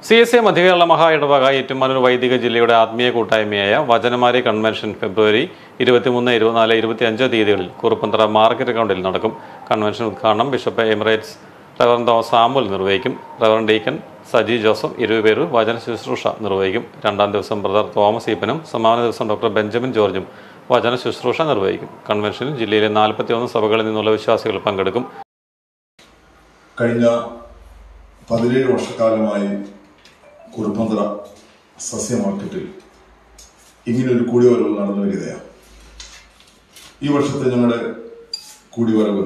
CSA Madhya Kerala മഹാ ഇടവക ഏറ്റുമാനൂർ വൈദിക ജില്ലയുടെ ആത്മീയ കൂട്ടായ്മയായ വചനമാരി കൺവെൻഷൻ ഫെബ്രുവരി 23, 24, 25 തീയതികളിൽ കുറുപ്പന്തറ മാർക്കറ്റ് ഗ്രൗണ്ടിൽ നടക്കും. കൺവെൻഷൻ ഉദ്ഘാടനം bishop emeritus reverend Thomas Samuel നിർവഹിക്കും. റവറൻ ഡീക്കൻ സജി ജോസഫ് 20 പേർ വചന ശുശ്രൂഷ നിർവഹിക്കും. രണ്ടാം ദിവസം ബ്രദർ തോമസ് ഈപ്പനും സമാപന ദിവസം ഡോക്ടർ ബെഞ്ചമിൻ ജോർജും വചന ശുശ്രൂഷ നിർവഹിക്കും. കൺവെൻഷനിൽ ജില്ലയിലെ 41 സഭകളിൽ നിന്നുള്ള വിശ്വാസികൾ പങ്കെടുക്കും. കഴിഞ്ഞ 17 വർഷക്കാലമായി കുറുപ്പന്തറ സസ്യ മാർക്കറ്റിൽ ഇങ്ങനൊരു കൂടിവരവ് നടന്നു വരികയാണ്. ഈ വർഷത്തെ ഞങ്ങളുടെ കൂടിവരവ്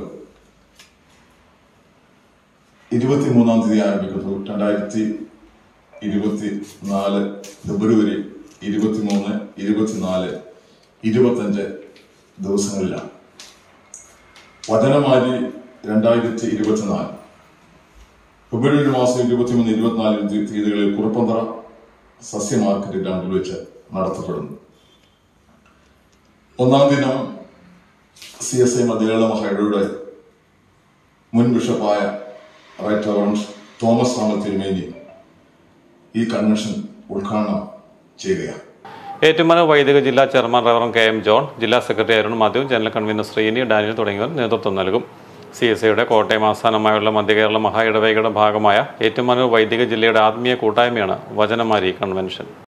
23-ാം തീയതി ആരംഭിക്കുന്നു. 2024 ഫെബ്രുവരി 23, 24, 25 ദിവസങ്ങളിലാണ്. വചനമാരി 2024 ഫെബ്രുവരി മാസം 23, 24 തീയതികളിൽ കുറുപ്പന്തറ സസ്യ മാർക്കറ്റ് ഗ്രൗണ്ടിൽ വെച്ച് നടത്തപ്പെടുന്നു. ഒന്നാം ദിനം CSA മധ്യകേരള മഹായുടെ മുൻ ബിഷപ്പായ right reverend Thomas Samuel Thirumeni ഈ കൺവെൻഷൻ ഉദ്ഘാടനം ചെയ്യുകയാണ്. ഏറ്റുമാനൂർ വൈദിക ജില്ലാ ചെയർമാൻ റവറൻ KM ജോൺ, ജില്ലാ secretary Arun Mathew, general convener Sreeni Daniel തുടങ്ങിയവർ നേതൃത്വം നൽകും. CSAയുടെ കോട്ടയം ആസ്ഥാനമായുള്ള മധ്യകേരള മഹാ ഇടവകയുടെ ഭാഗമായ ഏറ്റുമാനൂർ വൈദിക ജില്ലയുടെ ആത്മീയ കൂട്ടായ്മയാണ് വചനമാരി കൺവെൻഷൻ.